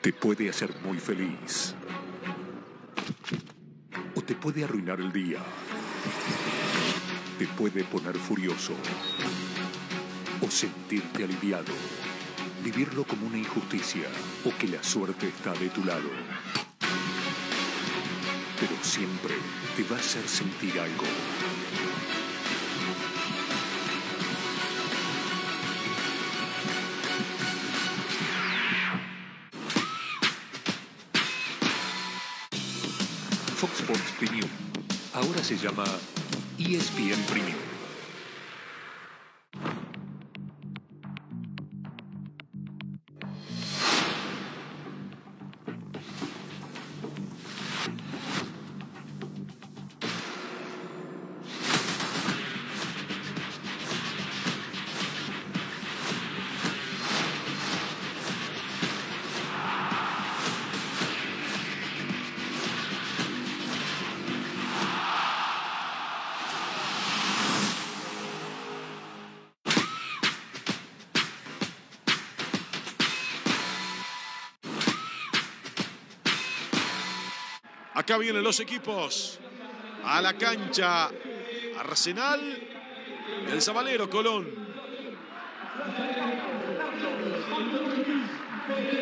te puede hacer muy feliz o te puede arruinar el día. Te puede poner furioso o sentirte aliviado. Vivirlo como una injusticia o que la suerte está de tu lado. Pero siempre te va a hacer sentir algo. Fox Sports Premium. Ahora se llama ESPN Premium. Acá vienen los equipos a la cancha. Arsenal, El Sabalero, Colón.